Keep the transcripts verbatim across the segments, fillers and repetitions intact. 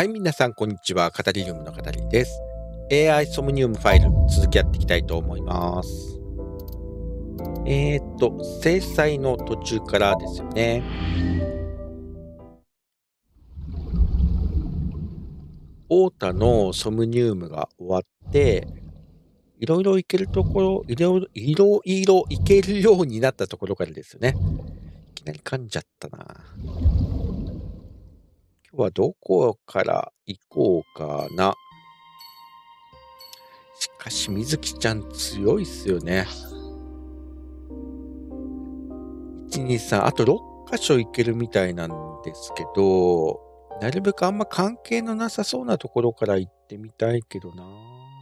はい、皆さん、こんにちは。カタリウムのカタリです。エーアイ ソムニウムファイル、続きやっていきたいと思います。えーっと、制裁の途中からですよね。オータのソムニウムが終わって、いろいろいけるところ、いろいろ、いろいろいけるようになったところからですよね。いきなり噛んじゃったな。今日はどこから行こうかな。しかし、みずきちゃん強いっすよね。いち、に、さん、あとろっかしょ行けるみたいなんですけど、なるべくあんま関係のなさそうなところから行ってみたいけどな。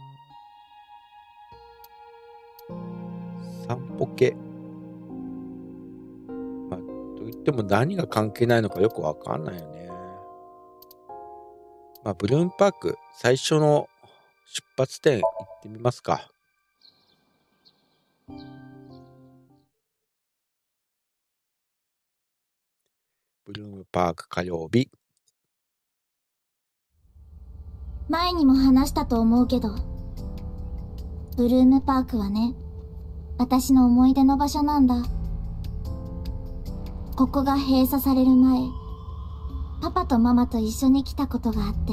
散歩系。まあ、といっても何が関係ないのかよくわかんないよね。まあ、ブルームパーク、最初の出発点行ってみますか。ブルームパーク火曜日。 前にも話したと思うけど、ブルームパークはね、私の思い出の場所なんだ。ここが閉鎖される前、パパとママと一緒に来たことがあって、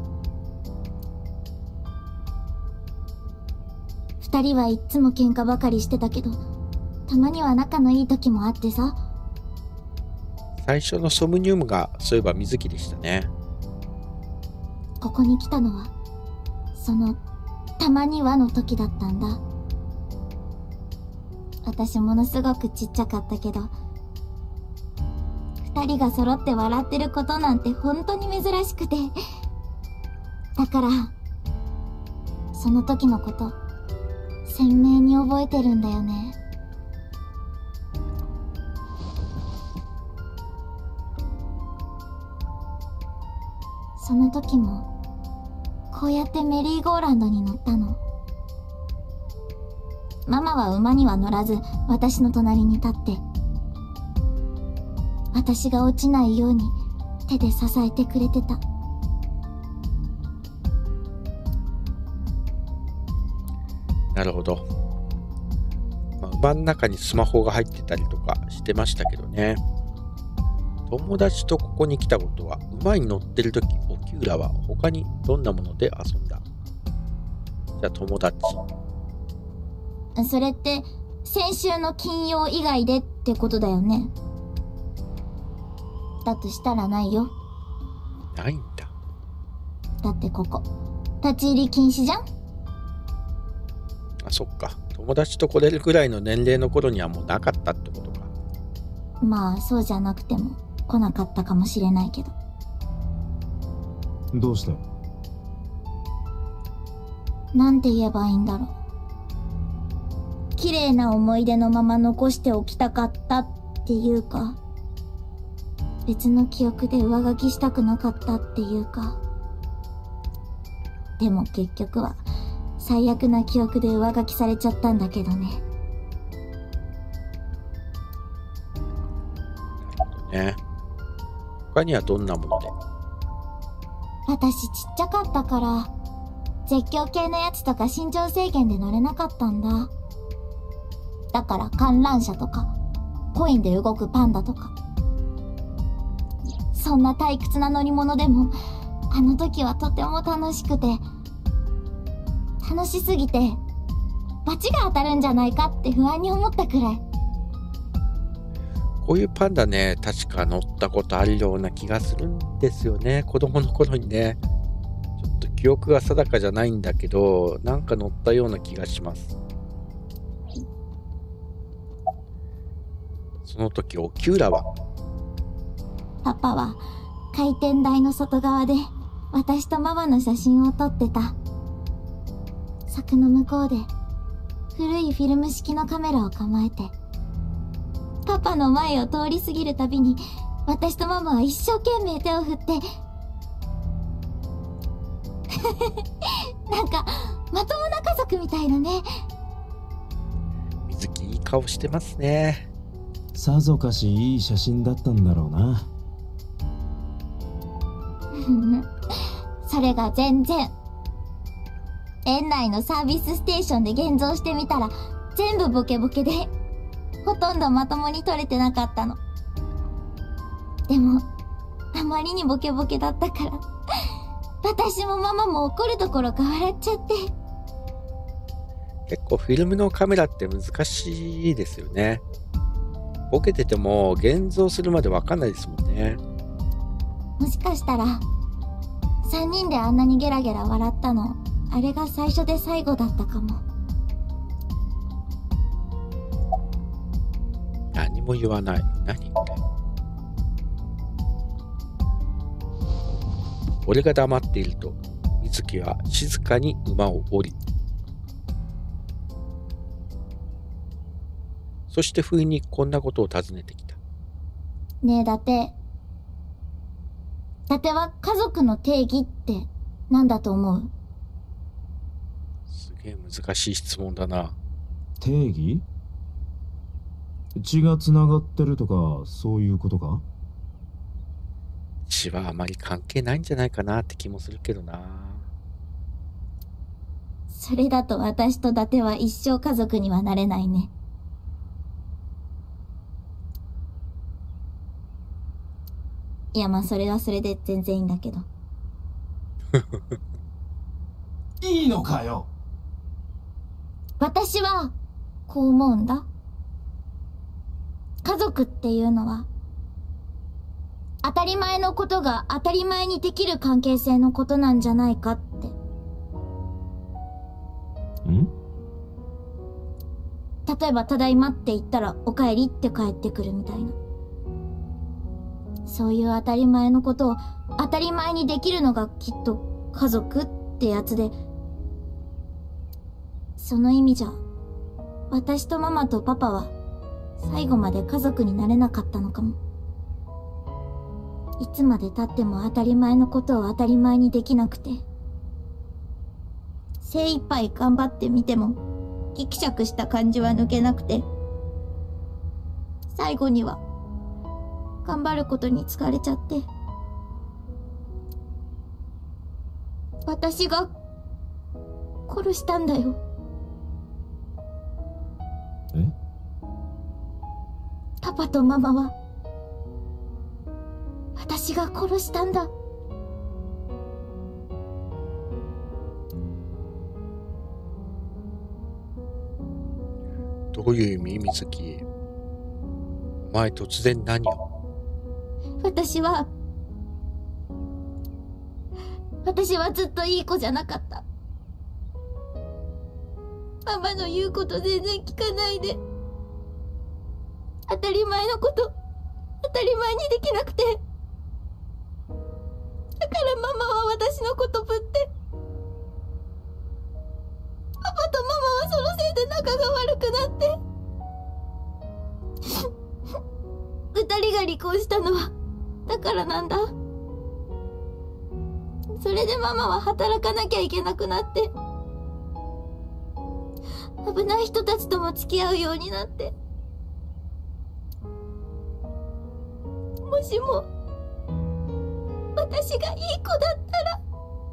二人はいっつも喧嘩ばかりしてたけど、たまには仲のいい時もあってさ。 最初のソムニウムがそういえば水木でしたね。 ここに来たのは、その、たまにはの時だったんだ。私ものすごくちっちゃかったけど、二人が揃って笑ってることなんて本当に珍しくて。だから、その時のこと、鮮明に覚えてるんだよね。その時も、こうやってメリーゴーランドに乗ったの。ママは馬には乗らず、私の隣に立って、私が落ちないように手で支えてくれてた。 なるほど。まあ、馬の中にスマホが入ってたりとかしてましたけどね。友達とここに来たことは、馬に乗ってるとき、オキューラは他にどんなもので遊んだ？じゃあ友達。 それって、先週の金曜以外でってことだよね。だとしたらないよ。 ないんだ。 だってここ、立ち入り禁止じゃん？ あ、そっか。友達と来れるくらいの年齢の頃にはもうなかったってことか。 まあ、そうじゃなくても来なかったかもしれないけど。 どうした？ なんて言えばいいんだろう。綺麗な思い出のまま残しておきたかったっていうか、別の記憶で上書きしたくなかったっていうか。でも結局は最悪な記憶で上書きされちゃったんだけどね。 なるほどね。他にはどんなもので？ 私ちっちゃかったから、絶叫系のやつとか身長制限で乗れなかったんだ。だから観覧車とか、コインで動くパンダとか。そんな退屈な乗り物でも、あの時はとても楽しくて、楽しすぎて、罰が当たるんじゃないかって不安に思ったくらい。 こういうパンダね、確か乗ったことあるような気がするんですよね。子供の頃にね。ちょっと記憶が定かじゃないんだけど、なんか乗ったような気がします。その時、オキューラは？ パパは回転台の外側で私とママの写真を撮ってた。柵の向こうで古いフィルム式のカメラを構えて、パパの前を通り過ぎるたびに私とママは一生懸命手を振って、なんかまともな家族みたいだね。 水木いい顔してますね。 さぞかしいい写真だったんだろうな。 それが全然。園内のサービスステーションで現像してみたら、全部ボケボケで、ほとんどまともに撮れてなかったの。でも、あまりにボケボケだったから、私もママも怒るところか笑っちゃって。 結構フィルムのカメラって難しいですよね。ボケてても現像するまでわかんないですもんね。 もしかしたら、さんにんであんなにゲラゲラ笑ったの、あれが最初で最後だったかも。 何も言わない。何これ。俺が黙っていると、水木は静かに馬を降り、そして不意にこんなことを尋ねてきた。 ねえ、伊達。伊達は家族の定義って何だと思う？ すげえ難しい質問だな。 定義？血がつながってるとか、そういうことか？ 血はあまり関係ないんじゃないかなって気もするけどな。 それだと私と伊達は一生家族にはなれないね。いや、まあそれはそれで全然いいんだけど。 いいのかよ。 私はこう思うんだ。家族っていうのは当たり前のことが当たり前にできる関係性のことなんじゃないかって。 ん？ 例えばただいまって言ったらおかえりって帰ってくるみたいな。そういう当たり前のことを当たり前にできるのがきっと家族ってやつで、その意味じゃ私とママとパパは最後まで家族になれなかったのかも。いつまで経っても当たり前のことを当たり前にできなくて、精一杯頑張ってみてもギクシャクした感じは抜けなくて、最後には頑張ることに疲れちゃって、私が殺したんだよ。 え？ パパとママは私が殺したんだ。 どういう意味、水木？お前突然何を？ 私は私はずっといい子じゃなかった。ママの言うこと全然聞かないで、当たり前のこと当たり前にできなくて、だからママは私のことぶって、パパとママはそのせいで仲が悪くなって二人が離婚したのはだからなんだ。それでママは働かなきゃいけなくなって、危ない人たちとも付き合うようになって、もしも私がいい子だったら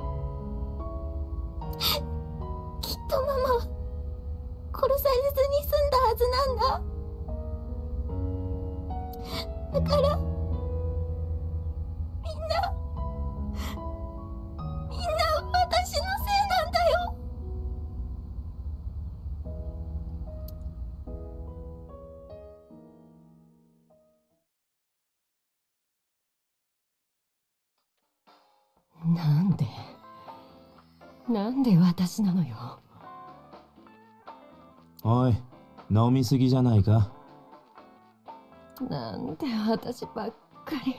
きっとママは殺されずに済んだはずなんだ。だからみんなみんな私のせいなんだよ。 なんでなんで私なのよ。 おい、飲みすぎじゃないか。 なんで私ばっかり。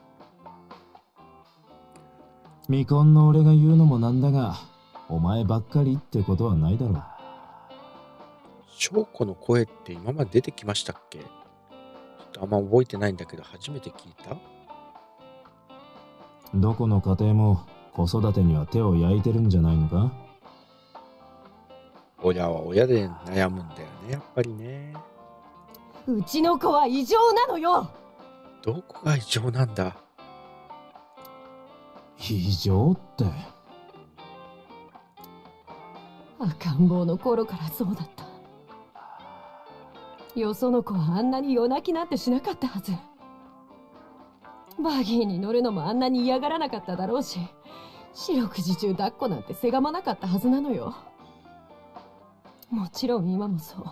未婚の俺が言うのもなんだが、お前ばっかりってことはないだろう。 翔子の声って今まで出てきましたっけ？ちょっとあんま覚えてないんだけど、初めて聞いた？ どこの家庭も子育てには手を焼いてるんじゃないのか？ 親は親で悩むんだよね、やっぱりね。 うちの子は異常なのよ。 どこが異常なんだ？ 異常って赤ん坊の頃からそうだった。よその子はあんなに夜泣きなんてしなかったはず。バギーに乗るのもあんなに嫌がらなかっただろうし、四六時中抱っこなんてせがまなかったはずなのよ。もちろん今もそう。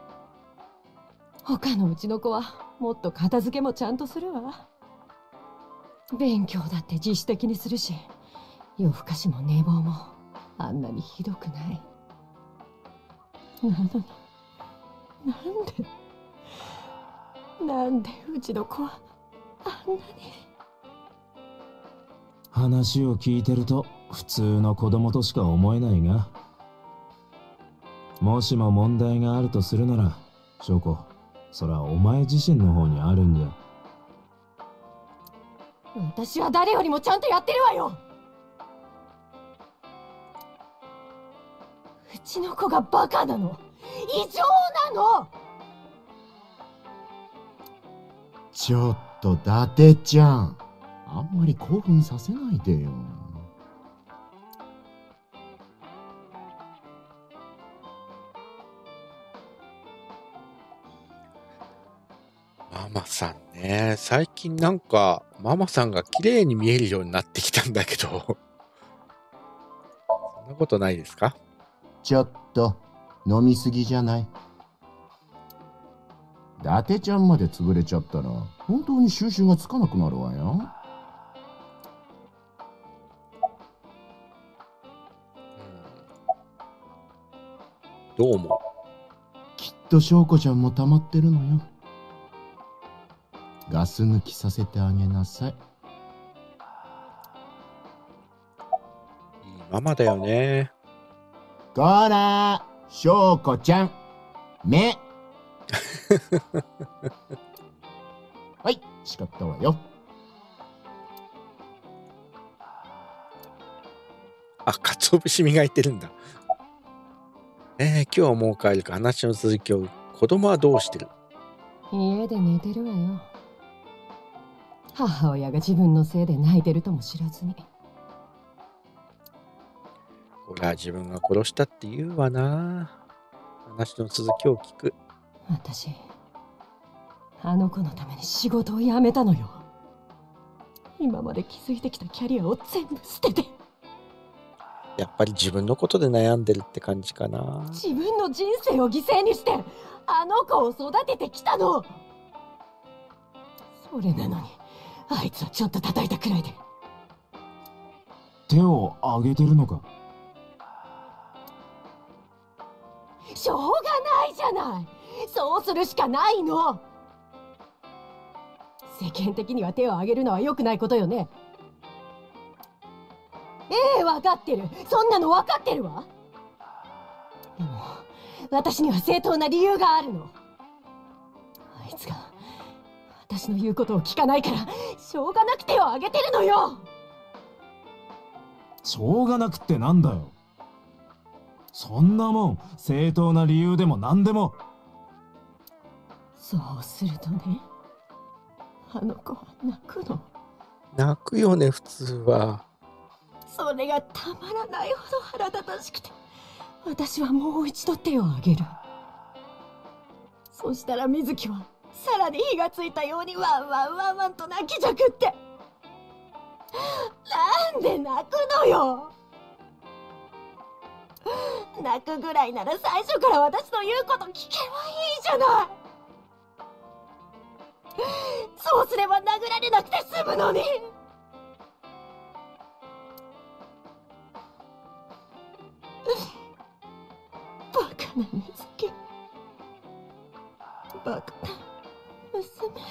他のうちの子はもっと片付けもちゃんとするわ。勉強だって自主的にするし、夜更かしも寝坊もあんなにひどくない。なのに、なんでなんでうちの子はあんなに。 話を聞いてると普通の子供としか思えないが、もしも問題があるとするなら、翔子、それはお前自身の方にあるんじゃ。 私は誰よりもちゃんとやってるわよ。うちの子がバカなの、異常なの。 ちょっと伊達ちゃん、あんまり興奮させないでよ。 ママさんね、最近なんかママさんが綺麗に見えるようになってきたんだけどそんなことないですか？ ちょっと飲みすぎじゃない？伊達ちゃんまで潰れちゃったら本当に収拾がつかなくなるわよ。 どう思きっと翔子ちゃんも溜まってるのよ。ガス抜きさせてあげなさい。 う？いいママだよね。 こらー、翔子ちゃん、目はい、叱ったわよ。 あ、鰹節磨いてるんだ。えー、今日はもう帰るか。話の続きを。子供はどうしてる？ 家で寝てるわよ。母親が自分のせいで泣いてるとも知らずに。 これは自分が殺したって言うわな。話の続きを聞く。 私、あの子のために仕事を辞めたのよ。今まで築いてきたキャリアを全部捨てて。 やっぱり自分のことで悩んでるって感じかな。 自分の人生を犠牲にしてあの子を育ててきたの。それなのにあいつはちょっと叩いたくらいで。 手を挙げてるのか？ しょうがないじゃない。そうするしかないの。世間的には手を挙げるのは良くないことよね。ええ、分かってる。そんなの分かってるわ。でも私には正当な理由があるの。あいつが私の言うことを聞かないからしょうがなく手を挙げてるのよ。 しょうがなくってなんだよ。そんなもん正当な理由でも何でも。 そうするとね、あの子は泣くの。 泣くよね、普通は。 それがたまらないほど腹立たしくて、私はもう一度手を挙げる。そしたら水木はさらに火がついたようにワンワンワンワンと泣きじゃくって。なんで泣くのよ。泣くぐらいなら最初から私の言うこと聞けばいいじゃない。そうすれば殴られなくて済むのに。バカな水木、バカな娘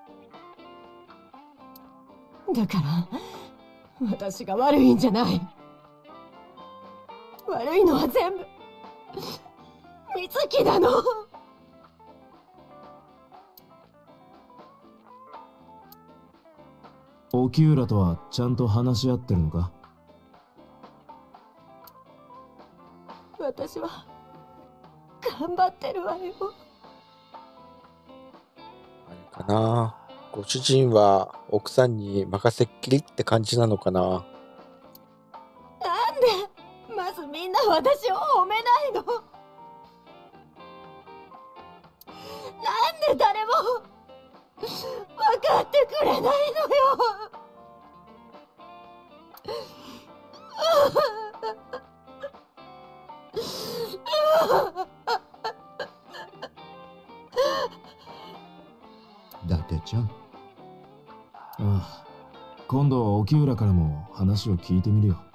だから、私が悪いんじゃない。悪いのは全部水木なの。 沖浦とはちゃんと話し合ってるのか？ 私は頑張ってるわよ。 あれかな。ご主人は奥さんに任せっきりって感じなのかな。 なんでまずみんな私を褒めないの。なんで誰も分かってくれないのよ。 伊達ちゃん。 ああ、今度沖浦からも話を聞いてみるよ。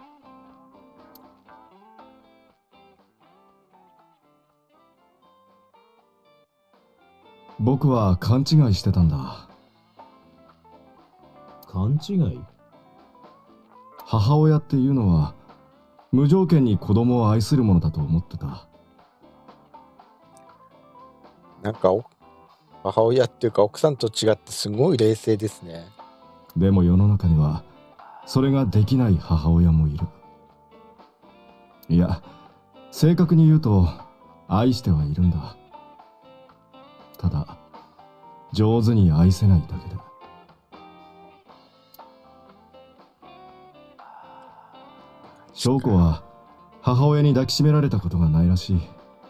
僕は勘違いしてたんだ。勘違い？母親っていうのは無条件に子供を愛するものだと思ってた。 なんかお母親っていうか奥さんと違ってすごい冷静ですね。 でも世の中にはそれができない母親もいる。いや、正確に言うと愛してはいるんだ。ただ上手に愛せないだけだ。翔子は母親に抱きしめられたことがないらしい。 なる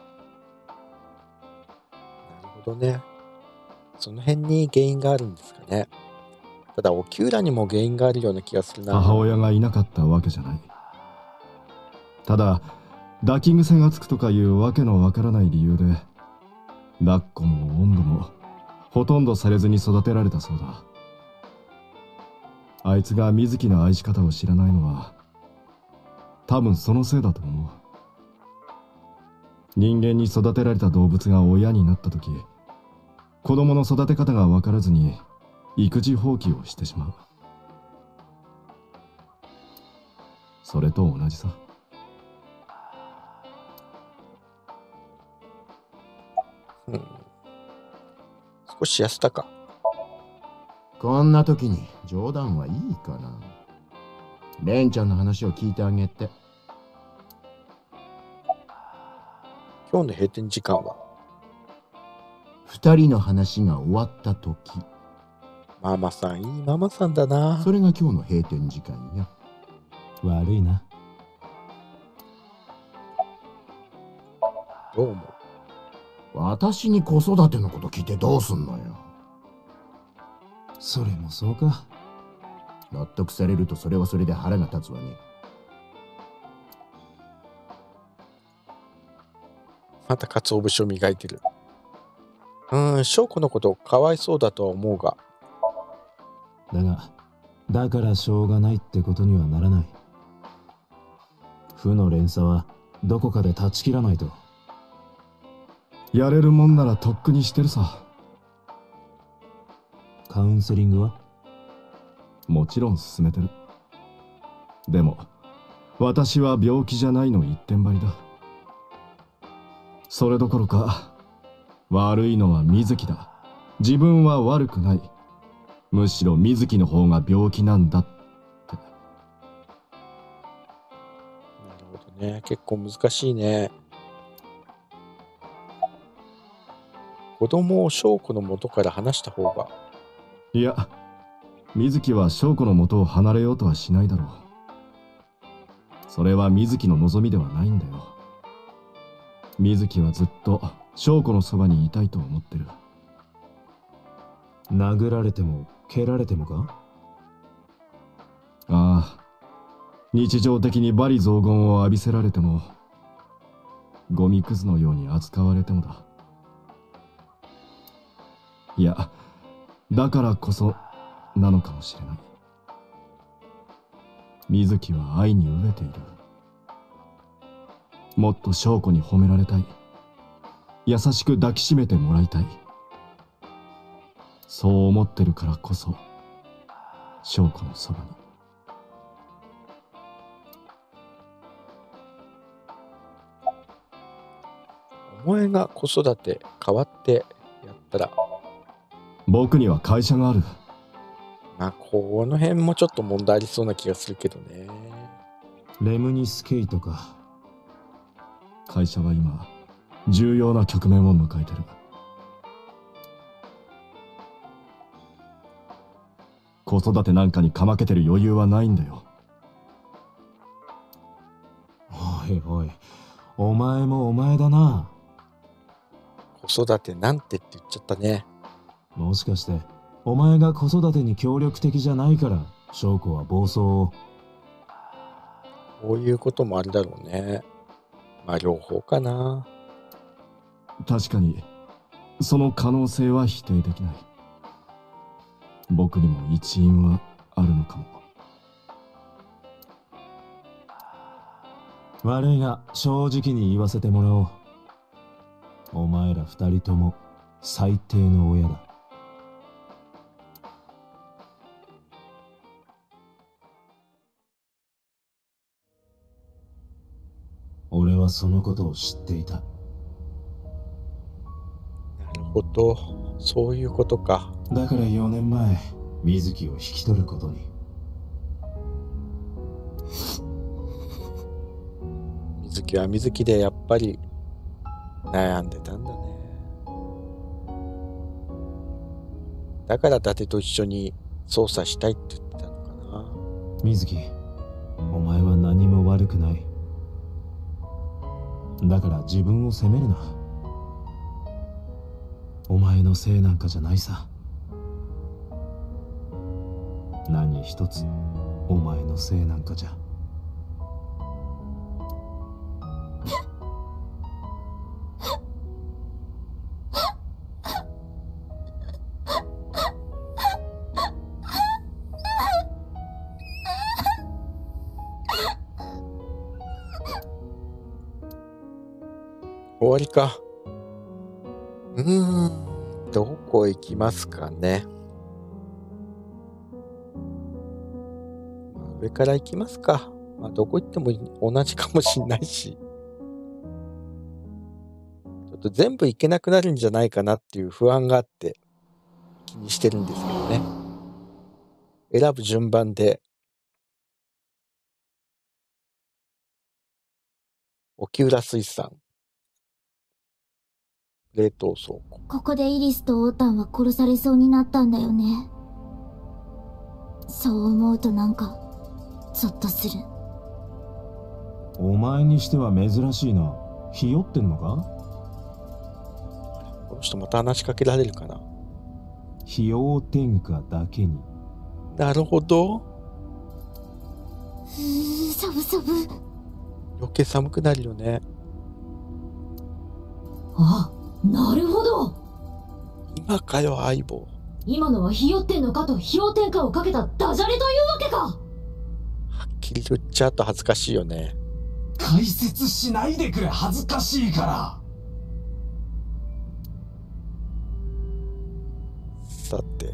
ほどね。その辺に原因があるんですかね。ただ沖浦にも原因があるような気がするな。 母親がいなかったわけじゃない。ただ抱き癖がつくとかいうわけのわからない理由で抱っこもおんぶもほとんどされずに育てられたそうだ。あいつが水木の愛し方を知らないのは多分そのせいだと思う。人間に育てられた動物が親になった時、子供の育て方が分からずに育児放棄をしてしまう。それと同じさ。 うん、少し痩せたか。 こんな時に冗談はいいかな。レンちゃんの話を聞いてあげて。 今日の閉店時間は二人の話が終わった時。 ママさんいいママさんだな。 それが今日の閉店時間や。 悪いな。 どう思う？ 私に子育てのこと聞いてどうすんのよ。 それもそうか。 納得されるとそれはそれで腹が立つわね。 また鰹節を磨いてる。うーん、翔子のことかわいそうだとは思うが。 だが、だからしょうがないってことにはならない。負の連鎖はどこかで断ち切らないと。やれるもんならとっくにしてるさ。カウンセリングは？もちろん進めてる。でも私は病気じゃないの一点張りだ。それどころか悪いのは水木だ。自分は悪くない。むしろ水木の方が病気なんだって。 なるほどね。結構難しいね。子供を翔子の元から離した方が。 いや、水木は翔子の元を離れようとはしないだろう。それは水木の望みではないんだよ。水木はずっと翔子のそばにいたいと思ってる。殴られても蹴られてもか？ああ、日常的に罵詈雑言を浴びせられても、ゴミくずのように扱われてもだ。いや、だからこそなのかもしれない。水木は愛に飢えている。もっと翔子に褒められたい。優しく抱きしめてもらいたい。そう思ってるからこそ翔子のそばに。 お前が子育て変わってやったら。 僕には会社がある。 まあこの辺もちょっと問題ありそうな気がするけどね。 レムニスケイとか。会社は今重要な局面を迎えてる。子育てなんかにかまけてる余裕はないんだよ。 はいおい、お前もお前だな。 子育てなんてって言っちゃったね。 もしかしてお前が子育てに協力的じゃないから翔子は暴走を。 こういうこともあるだろうね。まあ両方かな。 確かにその可能性は否定できない。僕にも一因はあるのかも。悪いが正直に言わせてもらおう。お前ら二人とも最低の親だ。俺はそのことを知っていた。 なるほど、そういうことか。 だからよねんまえ水木を引き取ることに。 水木は水木でやっぱり悩んでたんだね。だから伊達と一緒に捜査したいって言ってたのかな。 水木、お前は何も悪くない。だから自分を責めるな。お前のせいなんかじゃないさ。何一つお前のせいなんかじゃ。 終わりか。うーん、どこ行きますかね。まあ、上から行きますか。まあ、どこ行っても同じかもしんないし。ちょっと全部行けなくなるんじゃないかなっていう不安があって気にしてるんですけどね。選ぶ順番で。沖浦水産。冷凍倉庫。 ここでイリスとオータンは殺されそうになったんだよね。そう思うとなんかゾッとする。 お前にしては珍しいな。ひよってんのか？ この人また話しかけられるかな。 費用天下だけに。 なるほど。 うー、サブサブ。 余計寒くなるよね。 あ、なるほど。 今かよ、相棒。 今のはひよってんのかと氷点下をかけたダジャレというわけか。 はっきり言っちゃうと恥ずかしいよね。 解説しないでくれ、恥ずかしいから。 さて、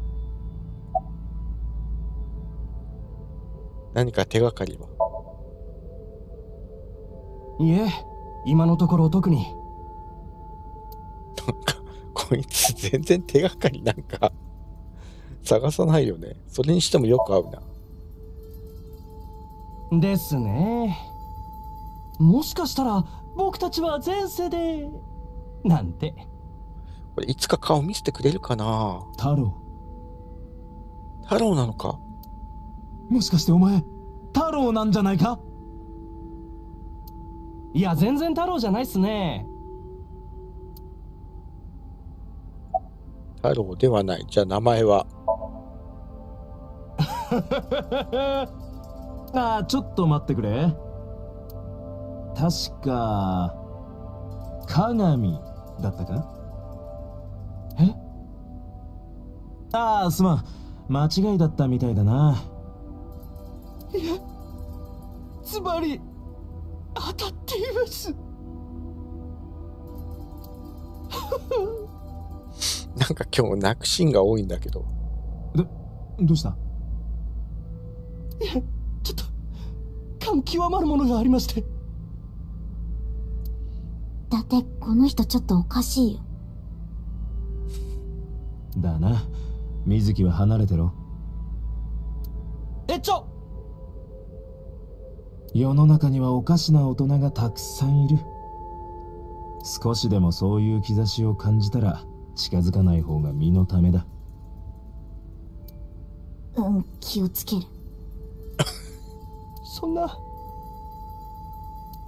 何か手がかりは？ いえ、今のところ特に。 なんかこいつ全然手がかりなんか探さないよね。それにしてもよく合うな。 ですね。もしかしたら僕たちは前世でなんて。 これいつか顔見せてくれるかな。 太郎。 太郎なのか。 もしかしてお前太郎なんじゃないか？いや、全然太郎じゃないっすね。 太郎ではない。じゃあ名前は？ ああ、ちょっと待ってくれ。確か鏡だったか？え？ああ、すまん、間違いだったみたいだな。 いや、つまり当たっています。 なんか今日泣くシーンが多いんだけど。 ど、どうした？ いや、ちょっと感極まるものがありまして。 だってこの人ちょっとおかしいよ。 だな。水木は離れてろ。 え、ちょ世の中にはおかしな大人がたくさんいる。少しでもそういう兆しを感じたら近づかない方が身のためだ。 うん、気をつける。 そんな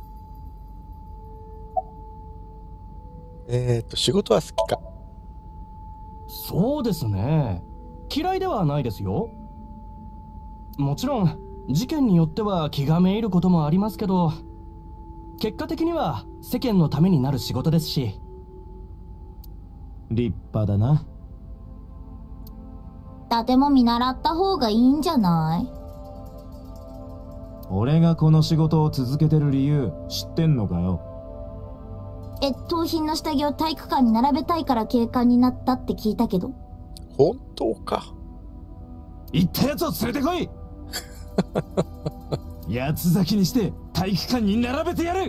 えっと、仕事は好きか。 そうですね。嫌いではないですよ。もちろん事件によっては気がめいることもありますけど、結果的には世間のためになる仕事ですし。 立派だな。 伊達も見習った方がいいんじゃない？ 俺がこの仕事を続けてる理由知ってんのかよ。 え、盗品の下着を体育館に並べたいから警官になったって聞いたけど。 本当か。 言ったやつを連れてこい。八つ咲きにして体育館に並べてやる。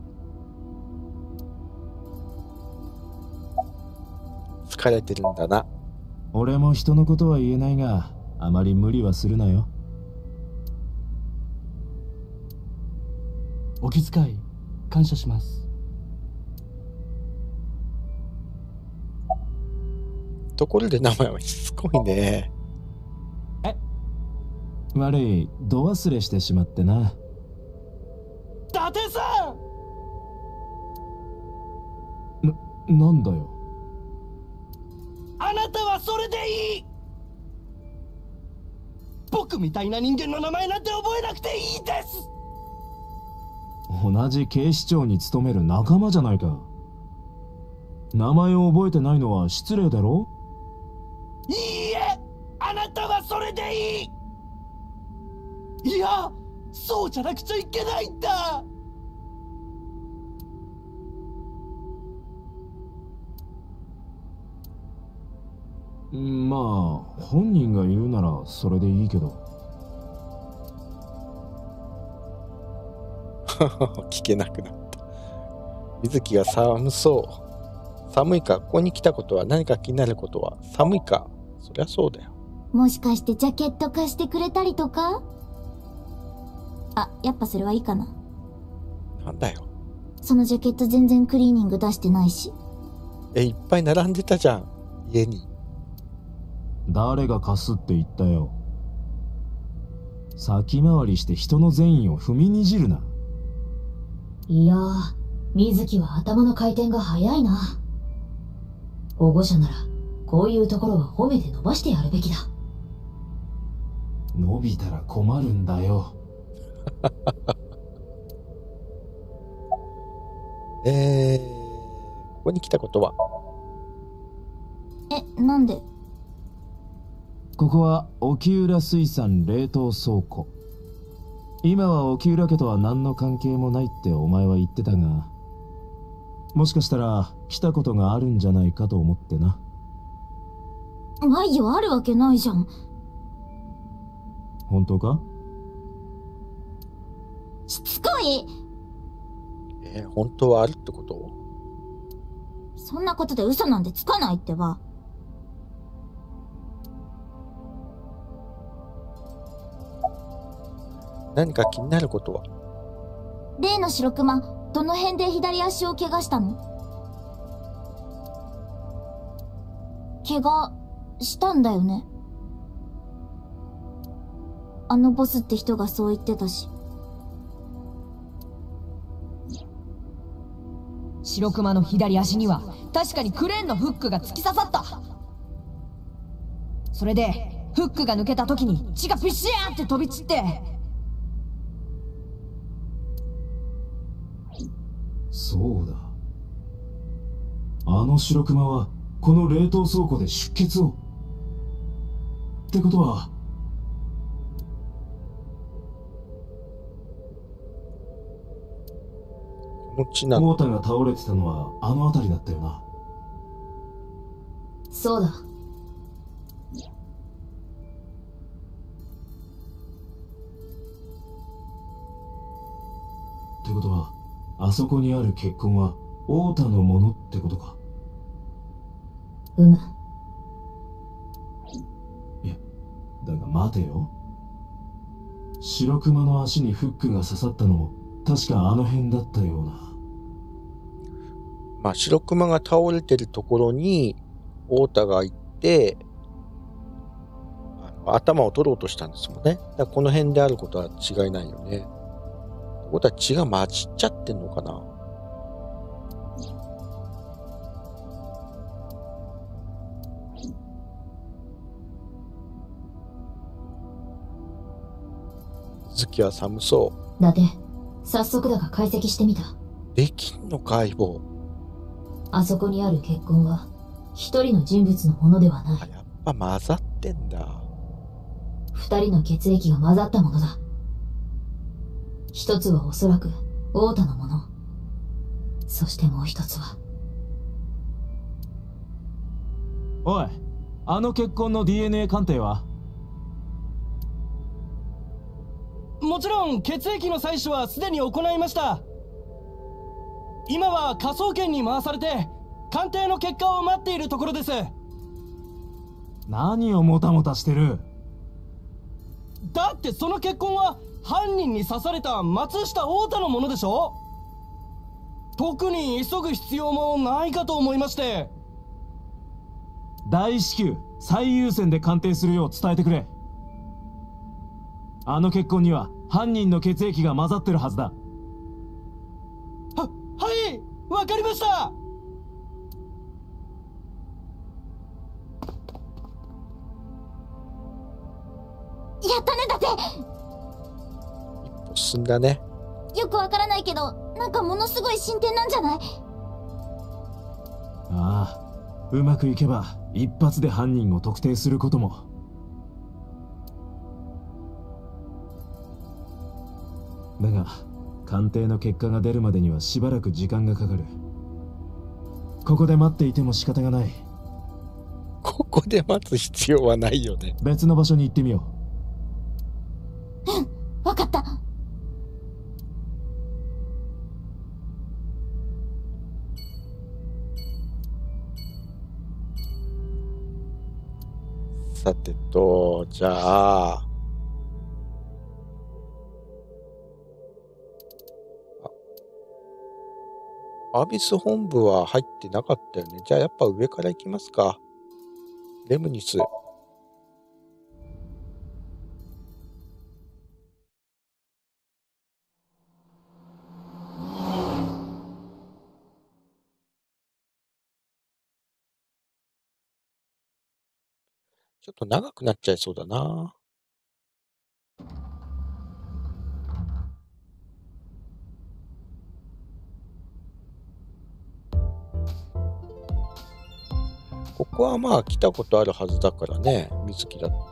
疲れてるんだな。 俺も人のことは言えないが、あまり無理はするなよ。 お気遣い感謝します。 ところで名前はしつこいね。 悪い、度忘れしてしまってな。 伊達さん！ な、なんだよ。 あなたはそれでいい！僕みたいな人間の名前なんて覚えなくていいです！ 同じ警視庁に勤める仲間じゃないか。名前を覚えてないのは失礼だろ？ いいえ！あなたはそれでいい！いや、そうじゃなくちゃいけないんだ！ まあ、本人が言うならそれでいいけど。 聞けなくなった。水木が寒そう。寒いか、ここに来たことは何か気になることは。寒いか、そりゃそうだよ。 もしかしてジャケット貸してくれたりとか？あ、やっぱそれはいいかな。 なんだよ。 そのジャケット全然クリーニング出してないし。 え、いっぱい並んでたじゃん、家に。 誰が貸すって言ったよ。先回りして人の善意を踏みにじるな。 いやー、水木は頭の回転が早いな。保護者ならこういうところは褒めて伸ばしてやるべきだ。 伸びたら困るんだよ。 えー、ここに来たことは？ え、なんで？ ここは沖浦水産冷凍倉庫。今は沖浦家とは何の関係もないってお前は言ってたが、もしかしたら来たことがあるんじゃないかと思ってな。 ないよ、あるわけないじゃん。 本当か？ しつこい！ えー、本当はあるってこと？ そんなことで嘘なんてつかないってば。 何か気になることは？ 例の白熊、どの辺で左足を怪我したの？怪我したんだよね。あのボスって人がそう言ってたし。 白熊の左足には確かにクレーンのフックが突き刺さった。それでフックが抜けた時に血がピシャーって飛び散って。 そうだ。あの白熊はこの冷凍倉庫で出血を。ってことはこの血な太田が倒れてたのはあの辺りだったよな。 そうだ。 ってことはあそこにある血痕は太田のものってことか。 うむ。 いや、だが待てよ。白熊の足にフックが刺さったのも確かあの辺だったような。 まあ、白熊が倒れてるところに太田が行ってあの頭を取ろうとしたんですもんね。だからこの辺であることは違いないよね。ってことは血が混じっちゃってんのかな。 秋は寒そだって早速だが解析してみた。 う。できんのか、相棒。 あそこにある血痕は一人の人物のものではない。 あ、やっぱ混ざってんだ。 二人の血液が混ざったものだ。一つはおそらく太田のもの。そしてもう一つは。 おい、あの血痕の ディーエヌエー 鑑定は？ もちろん血液の採取はすでに行いました。今は科捜研に回されて鑑定の結果を待っているところです。 何をもたもたしてる？ だってその血痕は犯人に刺された松下太田のものでしょ。特に急ぐ必要もないかと思いまして。 大至急最優先で鑑定するよう伝えてくれ。あの血痕には犯人の血液が混ざってるはずだ。 は、はい、わかりました。 やったね、だって。 一歩進んだね。 よくわからないけど、なんかものすごい進展なんじゃない？ ああ、うまくいけば一発で犯人を特定することも。だが鑑定の結果が出るまでにはしばらく時間がかかる。ここで待っていても仕方がない。 ここで待つ必要はないよね。 別の場所に行ってみよう。うん、わかった。 さてと、じゃあ、アビス本部は入ってなかったよね。じゃあやっぱ上から行きますか。レムニス。ちょっと長くなっちゃいそうだな。ここはまあ来たことあるはずだからね、水木だって。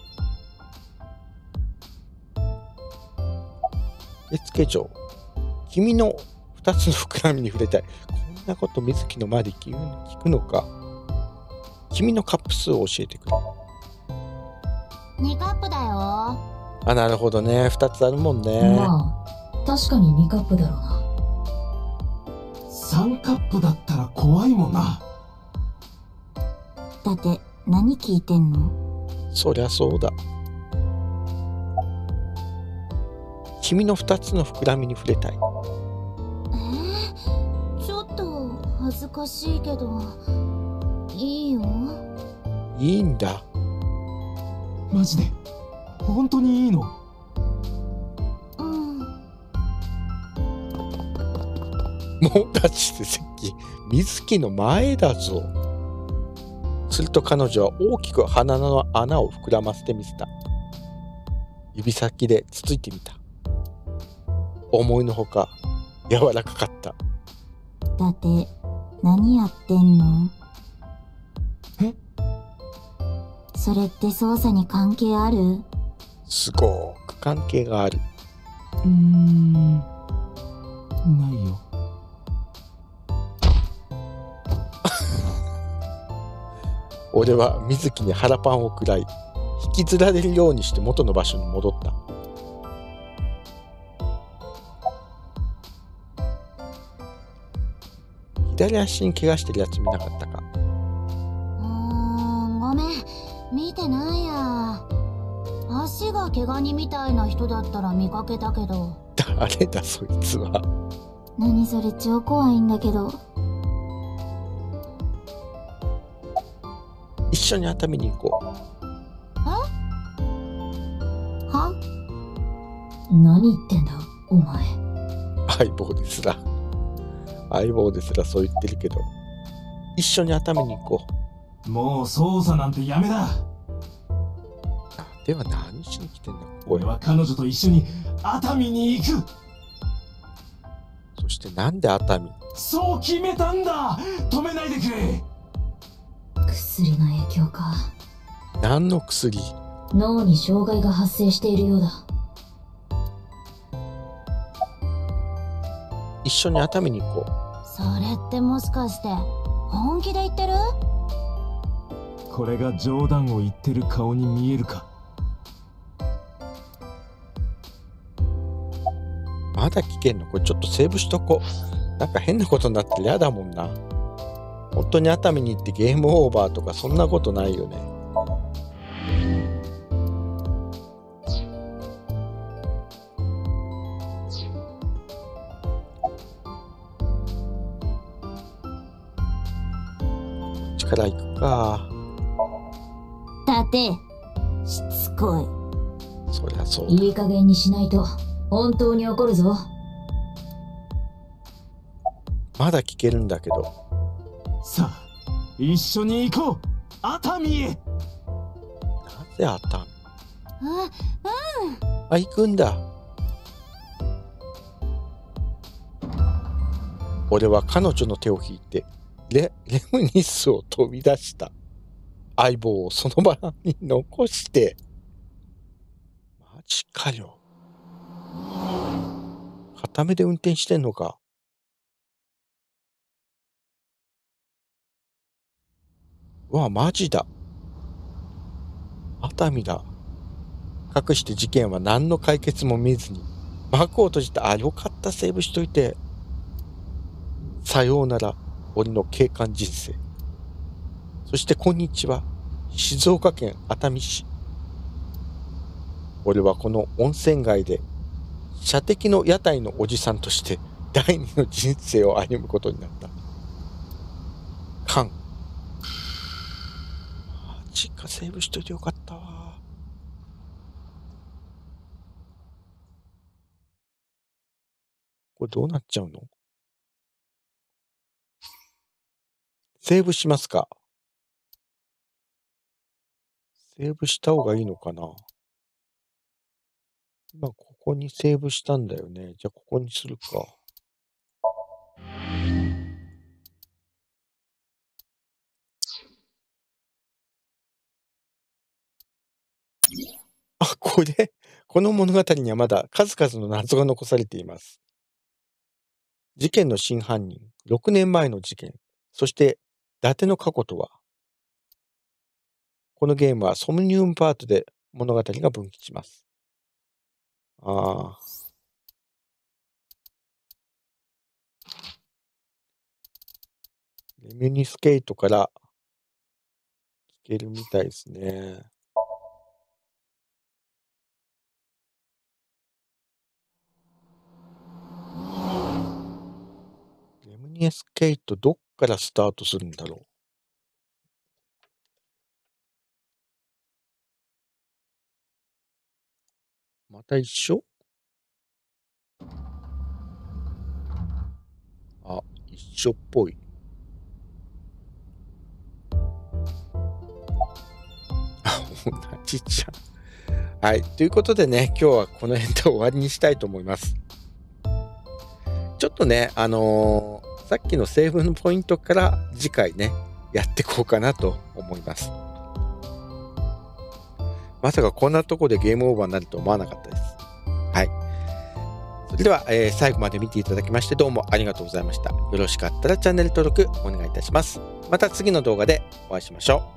受付嬢、君の二つの膨らみに触れたい。こんなこと水木の前で聞くのか。君のカップ数を教えてくれ。 にカップだよ。 あ、なるほどね。二つあるもんね。 まあ確かににカップだろうな。 さんカップだったら怖いもんな。 だって何聞いてんの？ そりゃそうだ。君の二つの膨らみに触れたい。 えー、ちょっと恥ずかしいけどいいよ。 いいんだ。 マジで本当にいいの？ うん。 もうだしてさっき水木の前だぞ。すると彼女は大きく鼻の穴を膨らませてみせた。指先でつついてみた。思いのほか柔らかかった。 だって何やってんの？ え？ それって捜査に関係ある？ すごく関係がある。 うーん、ないよ。 俺は水木に腹パンを食らい、引きずられるようにして元の場所に戻った。左足に怪我してるやつ見なかったか？ うーん、ごめん、見てないや。足が毛ガニみたいな人だったら見かけたけど。 誰だそいつは。 何それ、超怖いんだけど。 一緒に熱海に行こう。 は？ 何言ってんだお前。 相棒ですら相棒ですらそう言ってるけど、一緒に熱海に行こう。もう捜査なんてやめだ。 では何しに来てんだここへ。 俺は彼女と一緒に熱海に行く。 そしてなんで熱海？ そう決めたんだ。止めないでくれ。 薬の影響か。 何の薬？ 脳に障害が発生しているようだ。 一緒に熱海に行こそれってもしかして本気で言ってる？ これが冗談を言ってる顔に見えるか。 う。まだ聞けんの？これちょっとセーブしとこう。なんか変なことになってる。やだもんな。本当に熱海に行ってゲームオーバーとかそんなことないよね。こっちから行くか。 だってしつこい。 そりゃそうだ。 いい加減にしないと本当に怒るぞ。 まだ聞けるんだけど。 さあ一緒に行こう、熱海へ。 なぜ熱海？ うんうん。 あ、行くんだ。俺は彼女の手を引いてレ、レムニスを飛び出した。相棒をその場に残して。マジかよ。片目で運転してんのか。うわ、マジだ。熱海だ。かくして事件は何の解決も見ずに幕を閉じて、あ、よかった、セーブしといて。さようなら、俺の警官人生。そしてこんにちは、静岡県熱海市。俺はこの温泉街で射的の屋台のおじさんとして第二の人生を歩むことになった。カン。マジか、セーブしといてよかったわ。これどうなっちゃうの？セーブしますか？セーブした方がいいのかな？今ここにセーブしたんだよね。じゃあここにするか。あ、これ、この物語にはまだ数々の謎が残されています。事件の真犯人、ろくねんまえの事件、そして伊達の過去とは。このゲームはソムニウムパートで物語が分岐します。ああ。レミニスケートから聞けるみたいですね。レミニスケートどっからスタートするんだろう。また一緒？あ、一緒っぽい。あ、同じじゃん。はい。ということでね、今日はこの辺で終わりにしたいと思います。ちょっとね、あのー、さっきのセーブのポイントから次回ね、やっていこうかなと思います。まさかこんなとこでゲームオーバーになると思わなかったです。はい。それでは、えー、最後まで見ていただきましてどうもありがとうございました。よろしかったらチャンネル登録お願いいたします。また次の動画でお会いしましょう。